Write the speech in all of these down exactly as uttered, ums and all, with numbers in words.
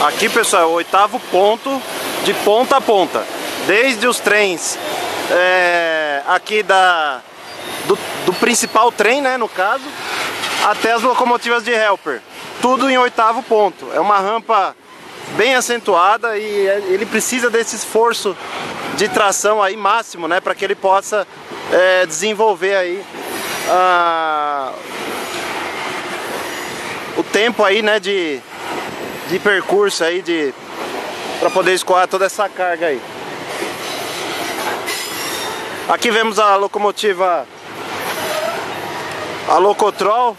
Aqui, pessoal, é o oitavo ponto de ponta a ponta. Desde os trens é, aqui da, do, do principal trem, né, no caso, até as locomotivas de helper. Tudo em oitavo ponto. É uma rampa bem acentuada e ele precisa desse esforço de tração aí máximo, né, para que ele possa é, desenvolver aí a, o tempo aí, né, de, de percurso aí de para poder escoar toda essa carga aí. Aqui vemos a locomotiva, a Locotrol.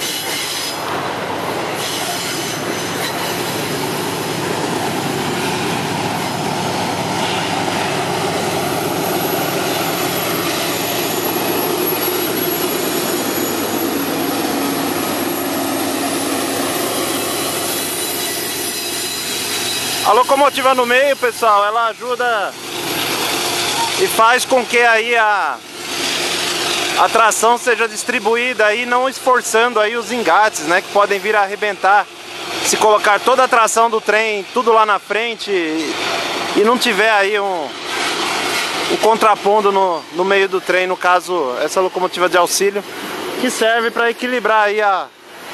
A locomotiva no meio, pessoal, ela ajuda e faz com que aí a, a tração seja distribuída aí, não esforçando aí os engates, né, que podem vir a arrebentar se colocar toda a tração do trem tudo lá na frente e, e não tiver aí um, um contrapondo no, no meio do trem, no caso essa locomotiva de auxílio, que serve para equilibrar aí a,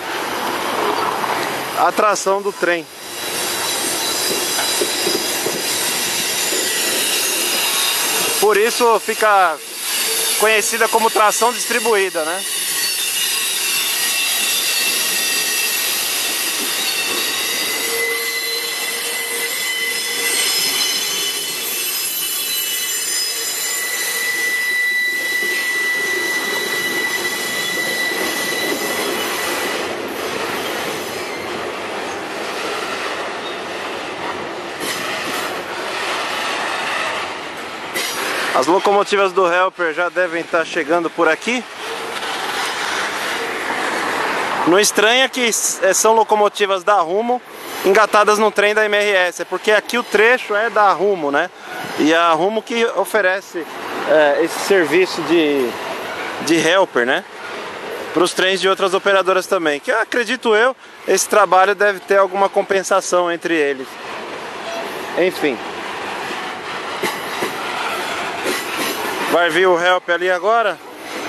a tração do trem. Por isso fica conhecida como tração distribuída, né? As locomotivas do helper já devem estar chegando por aqui. Não estranha que são locomotivas da Rumo engatadas no trem da M R S, é porque aqui o trecho é da Rumo, né? E a Rumo que oferece é, esse serviço de, de helper, né? Para os trens de outras operadoras também. Que acredito eu, esse trabalho deve ter alguma compensação entre eles. Enfim. Vai vir o help ali agora.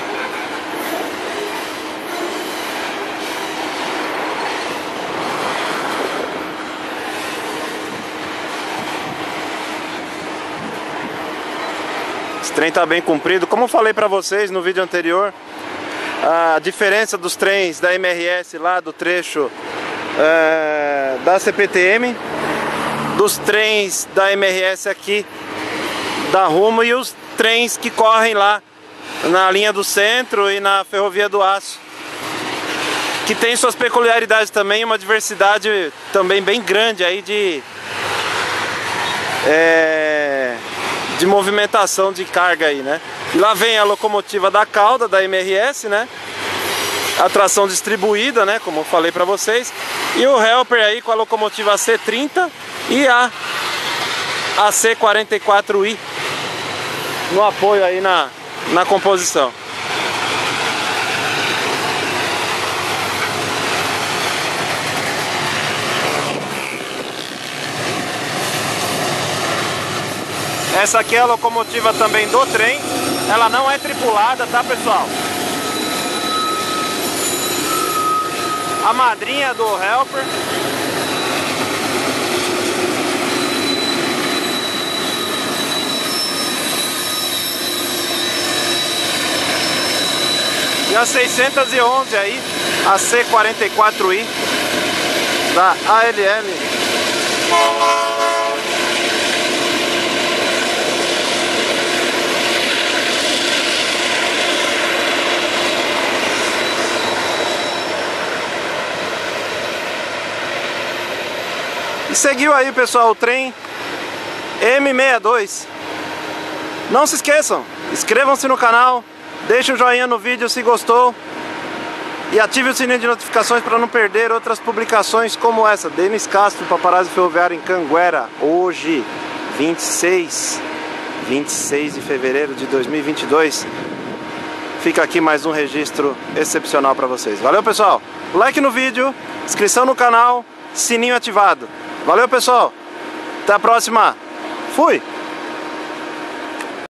Esse trem tá bem comprido. Como eu falei para vocês no vídeo anterior, a diferença dos trens da M R S lá do trecho é, da C P T M, dos trens da M R S aqui da Rumo e os trens que correm lá na linha do centro e na ferrovia do aço, que tem suas peculiaridades também, uma diversidade também bem grande aí de é, de movimentação de carga aí, né? E lá vem a locomotiva da cauda da M R S, né? A tração distribuída, né? Como eu falei para vocês, e o helper aí com a locomotiva C trinta e a a C quarenta e quatro I no apoio aí na, na composição. Essa aqui é a locomotiva também do trem. Ela não é tripulada, tá, pessoal? A madrinha do helper. E a seiscentos e onze aí, a C quarenta e quatro I da A L M. E seguiu aí, pessoal, o trem M sessenta e dois. Não se esqueçam, inscrevam-se no canal, deixe o joinha no vídeo se gostou e ative o sininho de notificações para não perder outras publicações como essa. Denis Castro, paparazzi ferroviário em Canguera, hoje, vinte e seis de fevereiro de dois mil e vinte e dois. Fica aqui mais um registro excepcional para vocês. Valeu, pessoal! Like no vídeo, inscrição no canal, sininho ativado. Valeu, pessoal. Até a próxima. Fui.